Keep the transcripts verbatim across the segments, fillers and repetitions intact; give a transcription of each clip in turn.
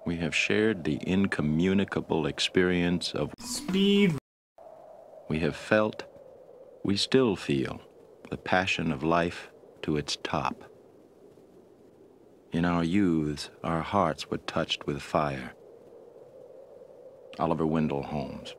We have shared the incommunicable experience of speed. We have felt, we still feel, the passion of life to its top. In our youths, our hearts were touched with fire. Oliver Wendell Holmes.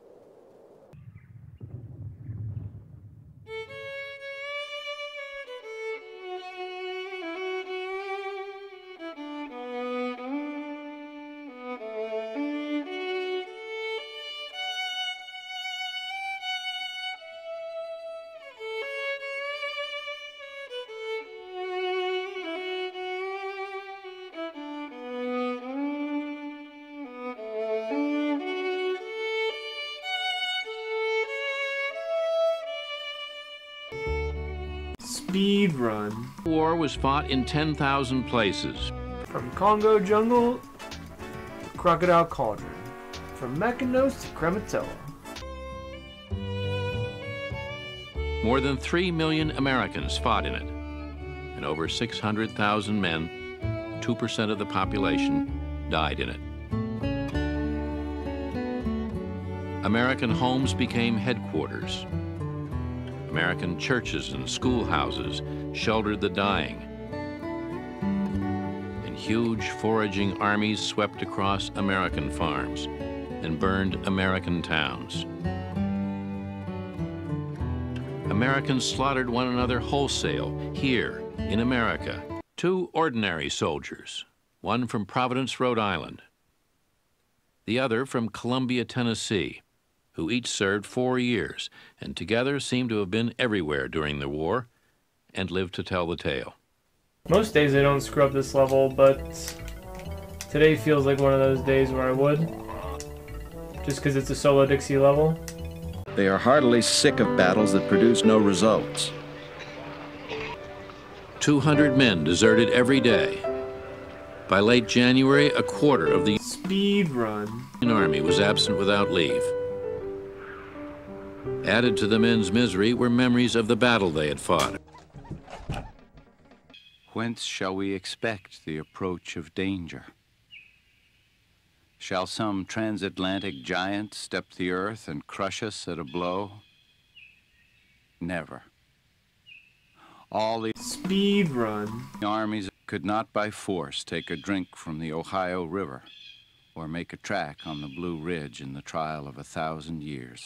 Speed run. War was fought in ten thousand places. From Congo jungle to Crocodile Cauldron. From Mykonos to Krematoa. More than three million Americans fought in it, and over six hundred thousand men, two percent of the population, died in it. American homes became headquarters. American churches and schoolhouses sheltered the dying. And huge foraging armies swept across American farms and burned American towns. Americans slaughtered one another wholesale here in America. Two ordinary soldiers, one from Providence, Rhode Island, the other from Columbia, Tennessee, who each served four years and together seemed to have been everywhere during the war and lived to tell the tale. Most days I don't screw up this level, but today feels like one of those days where I would, just because it's a solo Dixie level. They are heartily sick of battles that produce no results. two hundred men deserted every day. By late January, a quarter of the speed run army was absent without leave. Added to the men's misery were memories of the battle they had fought. Whence shall we expect the approach of danger? Shall some transatlantic giant step the earth and crush us at a blow? Never. All the speed run armies could not by force take a drink from the Ohio River or make a track on the Blue Ridge in the trial of a thousand years.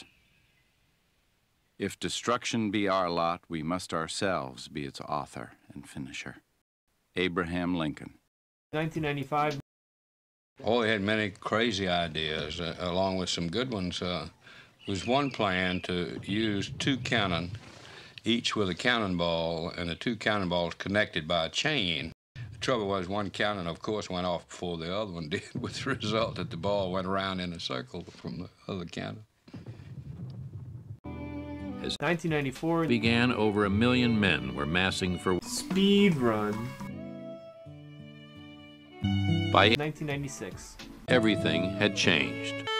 If destruction be our lot, we must ourselves be its author and finisher. Abraham Lincoln. nineteen ninety-five. Oh, he had many crazy ideas, uh, along with some good ones. Uh, there was one plan to use two cannon, each with a cannonball, and the two cannonballs connected by a chain. The trouble was one cannon, of course, went off before the other one did, with the result that the ball went around in a circle from the other cannon. As nineteen ninety-four began, over a million men were massing for speed run. By nineteen ninety-six. everything had changed.